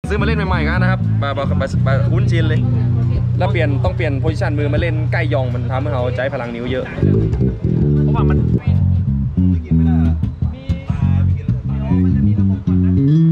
ซื้อมาเล่นใหม่ๆกันนะครับมาคุ้นชินเลยแล้วต้องเปลี่ยนโพซิชันมือมาเล่นใกล้ยองมันทำให้เราใช้พลังนิ้วเยอะเพราะว่ามันกินไม่ได้มันจะมีระบบก่อนนะ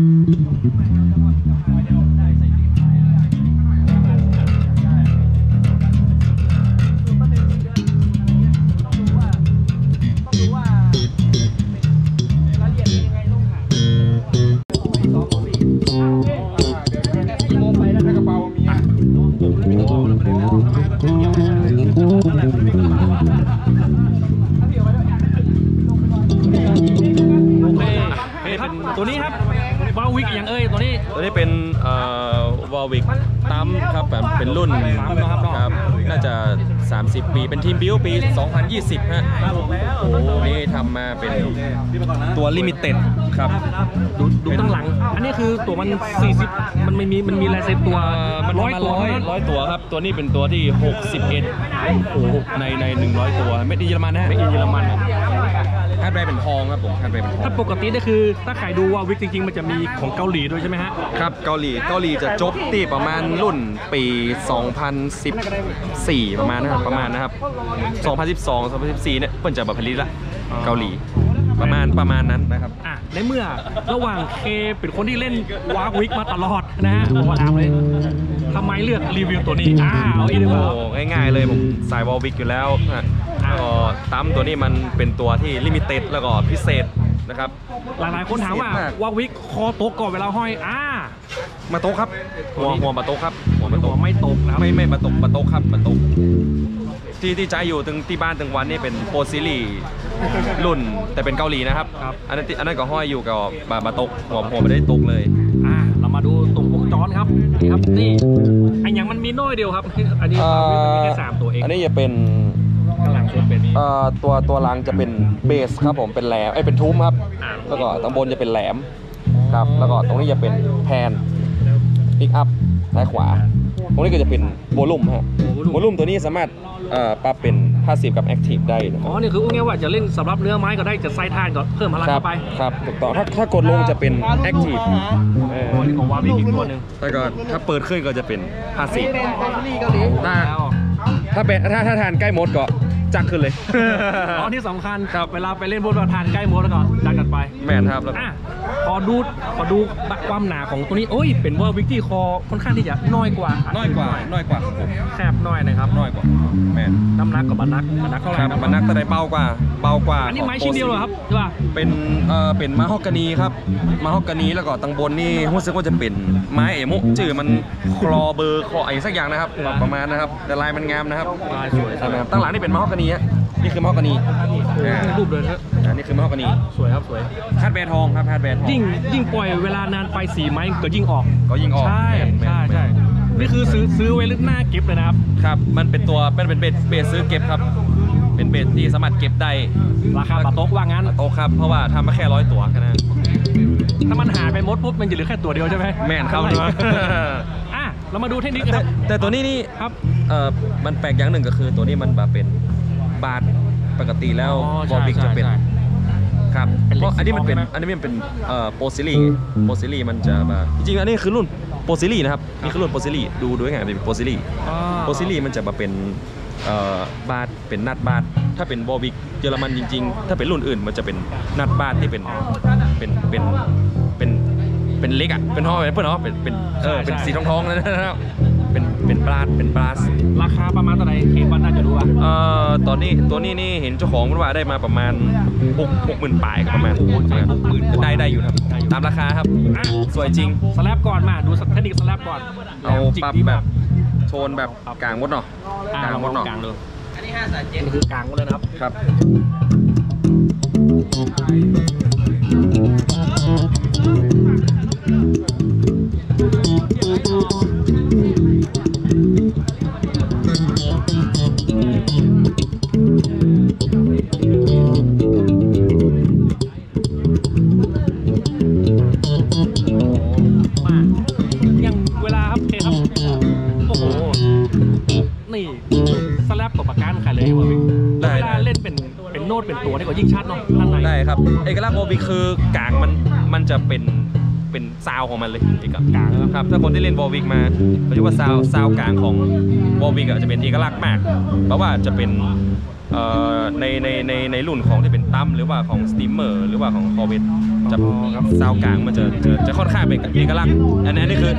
ตัวนี้ครับวาวิกอย่างตัวนี้เป็นวาวิกตั้มครับแบบเป็นรุ่นครับน่าจะ30 ปีเป็นทีมบิวปี2020ฮะโอ้นี่ทำมาเป็นตัวลิมิเต็ดครับดูตั้งหลังอันนี้คือตัวมัน40มันมีลายเซ็นตัวมัน100 ตัวครับตัวนี้เป็นตัวที่61โอ้ใน100ตัวไม่ได้เยอรมันนะไม่ได้เยอรมันคาดแบเป็นทองครับผมคาดแบเป็นทองถ้าปกตินี่คือถ้าใครดูว่าวิกจริงๆมันจะมีของเกาหลีด้วยใช่ไหมฮะครับเกาหลีจะจบที่ประมาณรุ่นปี2014ประมาณนะครับ2012 2014เนี่ยเพิ่นจะผลิตละเกาหลีประมาณนั้นนะครับในเมื่อระหว่างเคเป็นคนที่เล่นวาวิกมาตลอดนะฮะผมถามเลยทำไมเลือกรีวิวตัวนี้เอาอีกดีกว่าง่ายๆเลยผมสายวาวิกอยู่แล้วก็ตั้มตัวนี้มันเป็นตัวที่ลิมิเต็ดแล้วก็พิเศษนะครับหลายคนถามว่าวาวิกคอโต๊ะก่อนเวลาห้อยมาโต๊ะครับหัวมาโต๊ะครับหัวไม่ตกนะไม่มาโต๊ะครับมาโต๊ะที่ใจอยู่ที่บ้านถึงวันนี่เป็นโปรซีรีรุ่นแต่เป็นเกาหลีนะครับอันนั้นก็ห้อยอยู่กับบาตกหัวไม่ได้ตกเลยเรามาดูตรงวงจรครับนี่ไอ้อย่างมันมีน้อยเดียวครับอันนี้มีแค่3ตัวเองอันนี้จะเป็นกำลังเป็นตัวรางจะเป็นเบสครับผมเป็นแหลมเป็นทุ้มครับแล้วก็ตรงบนจะเป็นแหลมครับแล้วก็ตรงนี้จะเป็นแพนพิกอัพซ้ายขวาตรงนี้ก็จะเป็นโวลุ่มฮะโวลุ่มตัวนี้สามารถปรับเป็นพาสซีฟกับแอคทีฟได้นี่คือง่ายว่าจะเล่นสำหรับเนื้อไม้ก็ได้จะไซท่านก็เพิ่มพลังเข้าไปครับถูกต้องถ้ากดลงจะเป็นแอคทีฟนี่ของวาวิกอีกตัวหนึ่งแต่ก็ถ้าเปิดขึ้นก็จะเป็นพาสซีฟถ้าทานใกล้มดก็จักขึ้นเลยที่สำคัญเวลาไปเล่นบนทานใกล้มดแล้วก็จักกันไปแม่นครับแล้วพอดูความหนาของตัวนี้เป็นว่าวิกกี้คอค่อนข้างที่จะน้อยกว่าแคบน้อยนะครับน้อยกว่าแม่นน้ำหนักกับบรรนักเท่าไหร่บรรนักแต่ได้เบากว่าอันนี้ไม้ชิ้นเดียวเหรอครับใช่ป่ะเป็นมะฮอกกานีครับมะฮอกกานีแล้วก็ตังบนนี่รู้สึกว่าจะเป็นไม้เอมุจื่อมันคลอเบอร์คออะไรสักอย่างนะครับประมาณนะครับแต่ลายมันงามนะครับลายสวยตั้งหลังนี่เป็นมะฮอกกานีนี่คือมะฮอกกานีรูปเลยครับนี่คือมะฮอกกานีสวยครับสวยคาดแบร์ทองครับคาดแบร์ทองยิ่งปล่อยเวลานานไปสีไม้ก็ยิ่งออกใช่นี่คือซื้อไว้ลึกหน้าเก็บเลยนะครับครับมันเป็นเบสซื้อเก็บครับเป็นเบสที่สามารถเก็บได้ราคาปะโต๊ะว่างั้นโต๊ะครับเพราะว่าทำมาแค่100 ตัวแค่นั้นถ้ามันหายไปมดปุ๊บมันจะเหลือแค่ตัวเดียวใช่ไหมแม่นครับเรามาดูเทคนิคครับแต่ตัวนี้นี่ครับมันแปลกอย่างหนึ่งก็คือตัวนี้มันแบบเป็นบาทปกติแล้ววอลบิกจะเป็นครับเพราะอันนี้มันเป็นโปรซิลี่มันจะแบบจริงๆอันนี้คือรุ่นโปรซิลี่นะครับนี่คือรุ่นโปรซิลี่ดูด้วยไงเป็นโปรซิลี่มันจะมาเป็นบาทเป็นนัดบาทถ้าเป็นวอลบิกเยอรมันจริงๆถ้าเป็นรุ่นอื่นมันจะเป็นนัดบาทที่เป็นเล็กเป็นห่อเป็นเพื่อนเป็นสีทองๆนะครับเป็นบาสราคาประมาณเท่าไหร่เควันน่าจะรู้อ่ะตอนนี้ตัวนี้นี่เห็นเจ้าของมันว่าได้มาประมาณ60,000 ปลายประมาณ60,000ได้อยู่ครับตามราคาครับสวยจริงสแลปก่อนมาดูเทคนิคสแลปก่อนเอาปรับแบบโทนแบบกลางมดเนาะกลางมดเนาะอันนี้537นี่คือกลางมดเลยนะครับอย่างเวลาครับเคครับโอ้โหนี่สแลปกับปากกาใครเลยว่าพี่เวลาเล่นเป็นโน้ตเป็นตัวนี่ก็ยิ่งชัดเนาะได้ครับเอกลักษณ์โอบิคือกลางมันจะเป็นเป็นซาวของมันเลยเอกลักษณ์กลางแล้วครับถ้าคนที่เล่นวอลวิกมาเขาเรียกว่าซาวกลางของวอลวิกจะเป็นเอกลักษณ์มากเพราะว่าจะเป็นในรุ่นของที่เป็นตั้มหรือว่าของสตีมเมอร์หรือว่าของคอร์เวตจะซาวกลางมันจะค่อนข้างเป็นเอกลักษณ์อันนี้คือ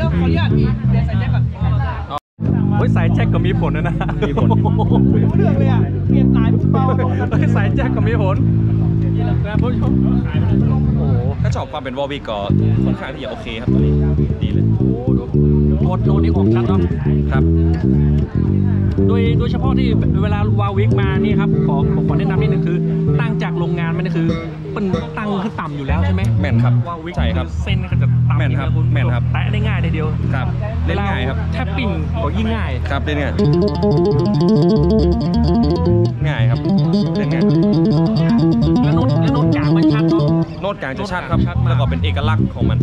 เฮ้ยสายแจ็คก็มีผลนะมีผลเรื่องเลยอ่ะเปลี่ยนสายเปล่าสายแจ็คก็มีผลนะผู้ชมโอ้โหถ้าชอบความเป็นวอลวิกก็ค่อนข้างที่จะโอเคครับตัวนี้ดีเลยโอ้ดูโน้ตนี่ออกชัดเนาะครับโดยเฉพาะที่เวลาวาวิกมานี่ครับขอแนะนำนิดนึงคือตั้งจากโรงงานมันคือเป็นตั้งขึ้นต่ำอยู่แล้วใช่ไหมแม่นครับวาวิกใช่ครับเส้นก็จะต่ำแม่นครับแม่นครับแตะได้ง่ายทีเดียวครับเล่นง่ายครับแทปปิ้งก็ยิ่งง่ายครับเล่นง่ายง่ายครับเล่นง่ายแล้วโน้ตกลางมันชัดเนาะโน้ตกลางจะชัดครับชัดมากแล้วก็เป็นเอกลักษณ์ของมัน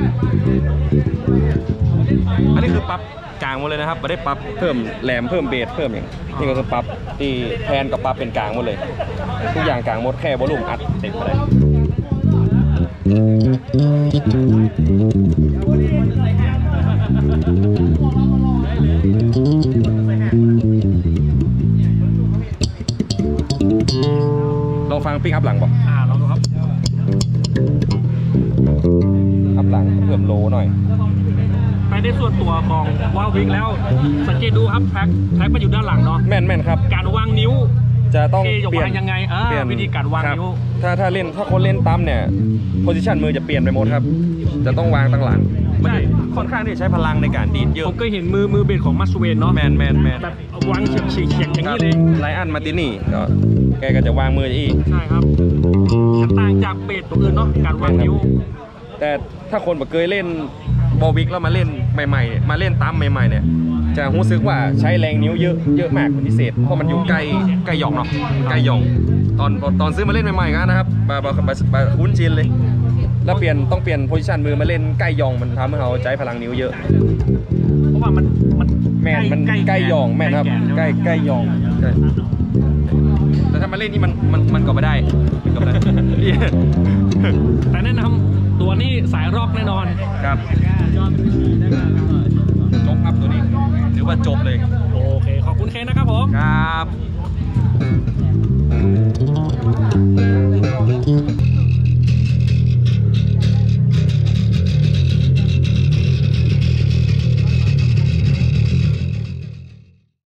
อันนี้คือปรับกลางหมดเลยนะครับไม่ได้ปรับเพิ่มแหลมเพิ่มเบสเพิ่มอย่างนี่ก็คือปรับที่แทนกับปรับเป็นกลางหมดเลยทุกอย่างกลางหมดแค่วอลลุ่มอัดเต็มไปเลยลองฟังปิกอัพหลังป่ะลองดูครับอัพหลังเพิ่มโลหน่อยไปในส่วนตัวของวาวิกแล้วสังเกตดูครับแท็กมันอยู่ด้านหลังเนาะแม่นครับการวางนิ้วจะต้องจะเปลี่ยนวางยังไงเปลี่ยนวิธีการวางคบนิ้วถ้าคนเล่นตั้มเนี่ยโพซิชันมือจะเปลี่ยนไปหมดครับ จะต้องวางตั้งหลังมันจะค่อนข้างที่จะใช้พลังในการดีดเยอะผมก็เห็นมือเบสของมัสเวนเนาะแมนแบบวางเฉียงอย่างนี้เลยไลอันมาตินี่ก็แกก็จะวางมืออีกใช่ครับจะต่างจากเบสตัวอื่นเนาะการวางนิ้วแต่ถ้าคนแบบเคยเล่นบอลวิกแล้วมาเล่นใหม่ๆมาเล่นตั้มใหม่ๆเนี่ยจะรู้สึกว่าใช้แรงนิ้วเยอะมากเป็นพิเศษเพราะมันอยู่ใกล้หยองเนาะใกล้หยองตอนซื้อมาเล่นใหม่ๆกันนะครับบาคุ้นชินเลยแล้วต้องเปลี่ยนโพซิชันมือมาเล่นใกล้หยองมันทำให้เขาใช้พลังนิ้วเยอะเพราะว่ามันแม่นมันใกล้หยองแม่นครับใกล้หยองใช่แต่ถ้ามาเล่นนี่มันก็ไม่ได้มันก็ไม่ได้แต่แนะนำตัวนี้สายร็อกแน่นอนครับจบครับตัวนี้หรือว่าจบเลยโอเคขอบคุณเคนนะครับผมครับ